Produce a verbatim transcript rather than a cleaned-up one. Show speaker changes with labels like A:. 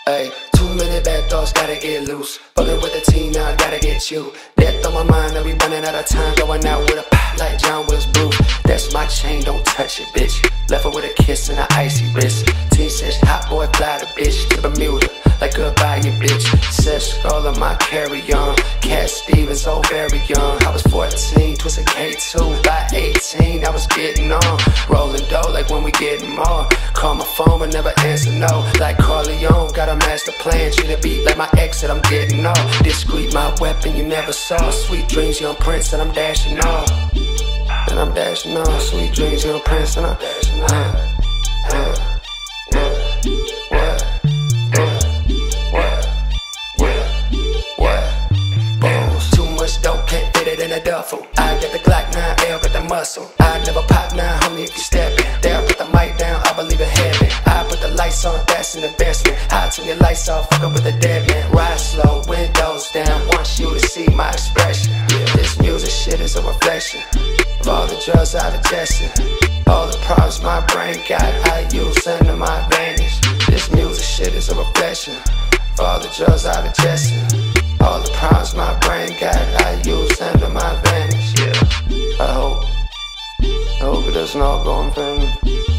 A: Ay, too many bad thoughts, gotta get loose. Fucking with the team now, gotta get you. Death on my mind, I be running out of time. Going out with a pop like John Wilkes Booth. That's my chain, don't touch it, bitch. Left her with a kiss and an icy wrist. Teamsesh, hot boy, fly the bitch to Bermuda. Like goodbye, you bitch. Sesh, all of my carry-on. Cat Stevens, oh very young. I was fourteen, twisted K two. By eighteen, I was getting on. Rolling dough like when we getting more. Call my phone but never answer no. Like Corleone, got a master plan. Treat a beat like my exit, I'm getting off. Discrete, my weapon you never saw. Sweet dreams, young prince, and I'm dashing off. And I'm dashing off. Sweet dreams, young prince, and I'm dashing off. Uh, uh. In a duffel, I got the Glock nine L, got the muscle. I never pop now, homie, if you steppin'. There, I put the mic down, I believe in heaven. I put the lights on, that's an investment. I turn your lights off, fuckin' with the dead man. Ride slow, windows down, want you to see my expression. This music shit is a reflection of all the drugs I've ingested. All the problems my brain got, I use under my advantage. This music shit is a reflection of all the drugs I've ingested. All the problems my brain got, I use under my advantage. Yeah, I hope, I hope it doesn't all go in vain.